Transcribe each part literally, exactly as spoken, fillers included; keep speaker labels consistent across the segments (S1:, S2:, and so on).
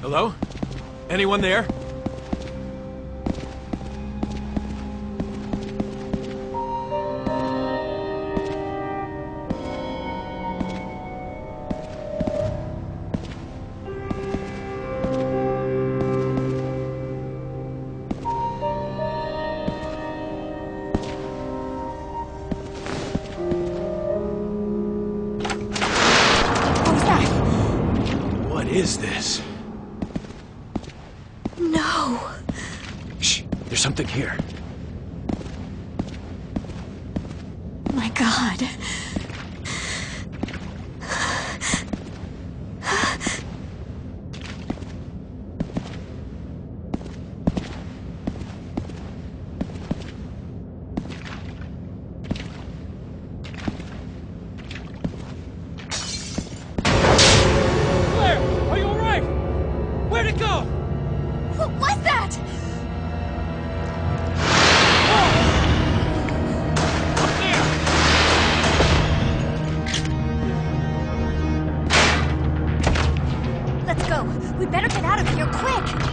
S1: Hello? Anyone there? What is this?
S2: No.
S1: Shh, there's something here.
S2: My God.
S1: Where'd it go?
S2: What was that? Let's go. We better get out of here quick.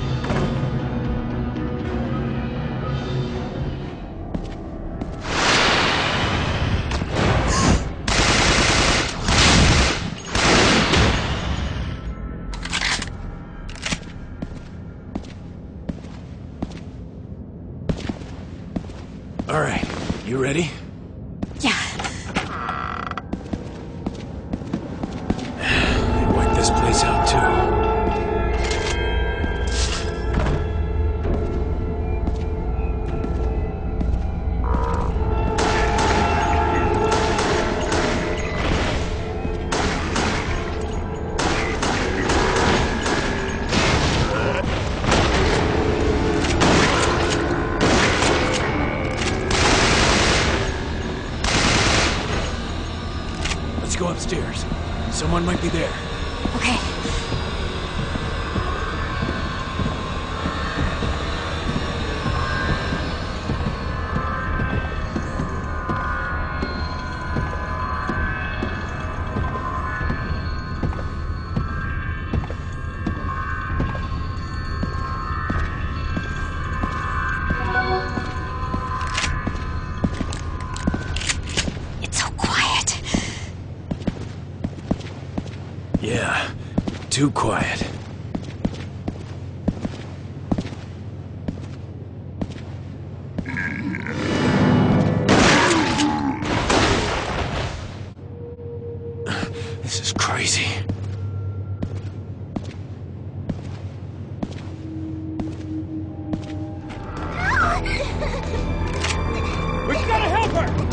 S1: All right, you ready?
S2: Yeah.
S1: Wipe this place out too. Let's go upstairs. Someone might be there.
S2: Okay. It's so quiet.
S1: Yeah, too quiet. This is crazy.
S3: We gotta help her!